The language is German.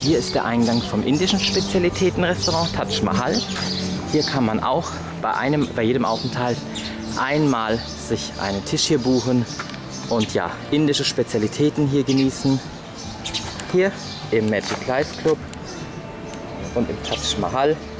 Hier ist der Eingang vom indischen Spezialitätenrestaurant Taj Mahal. Hier kann man auch bei jedem Aufenthalt einmal sich einen Tisch hier buchen und ja, indische Spezialitäten hier genießen. Hier im Magic Life Club und im Taj Mahal.